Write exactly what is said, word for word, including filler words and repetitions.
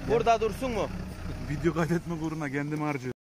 Burada dursun mu? Video kaydetme uğruna kendimi harcıyorum.